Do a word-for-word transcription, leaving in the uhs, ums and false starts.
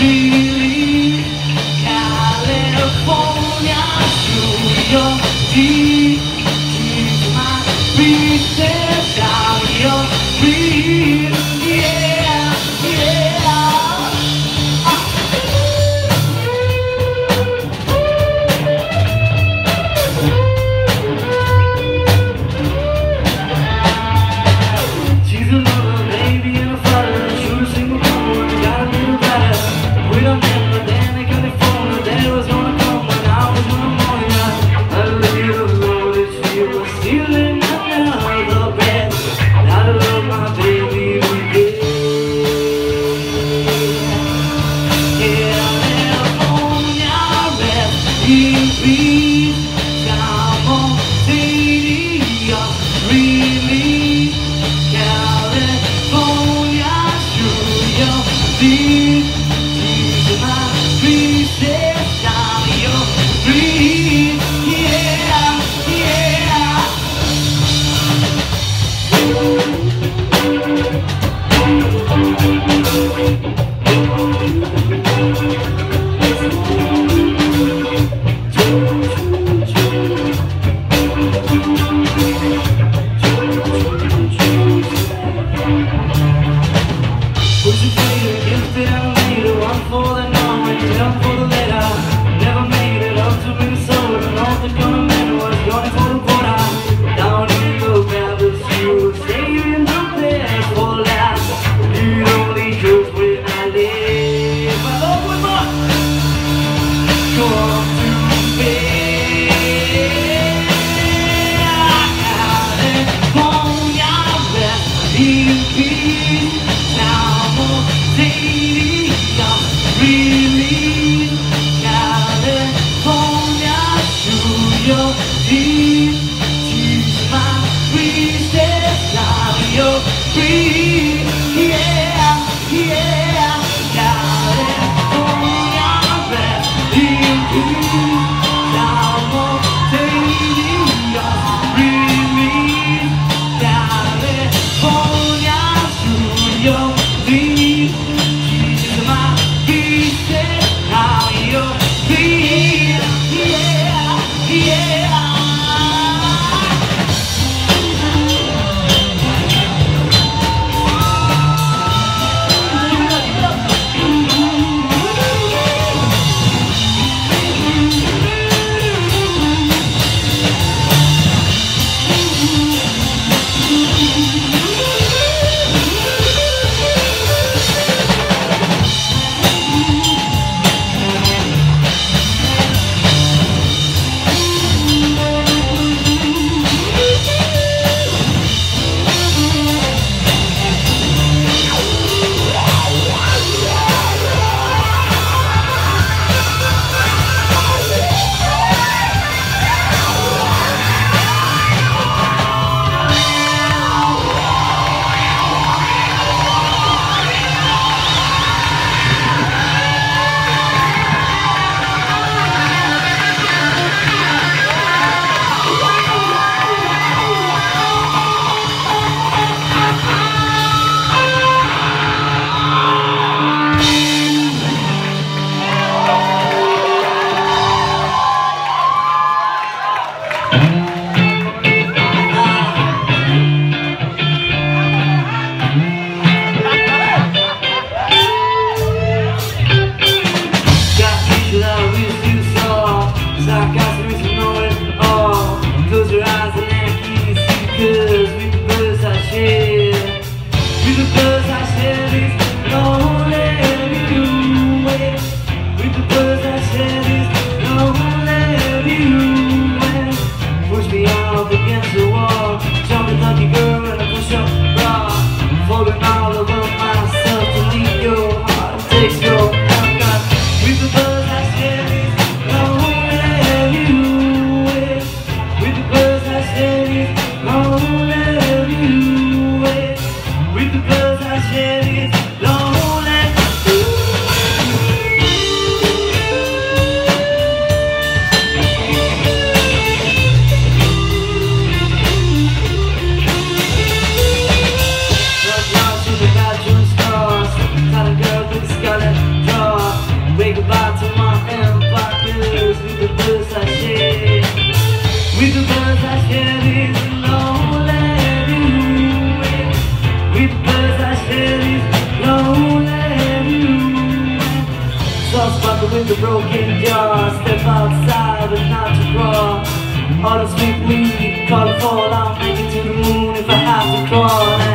really California, New York, deep, deep my princess, down your street, yeah, yeah. She's a mother, baby, and a father. Shoot a single woman, got a little better. We don't remember then in California. There was gonna come when I was on a morning ride. A little loaded, she was stealing another bed. I love my baby again. Yeah, California, rest in peace. Come on, city, really. California, New York, deep, deep my princess, down your street, yeah, yeah. Push your finger against it, I made it. One for the north, and down for the letter. Never made it up to Minnesota. North of Colorado, was going for the border. Down in the mountains, you were saving the best for last. It only goes when I live. I love with my come to bed. California, rest in peace. Now more daily, really California, New York, deep, deep my princess, now you're free, yeah, yeah. California, rest in peace. Now more daily, really California, New York, deep, deep my princess. Cross buckle with the broken jaw. Step outside but not to crawl. All the sweet weed, call it fall. I'll make it to the moon if I have to crawl.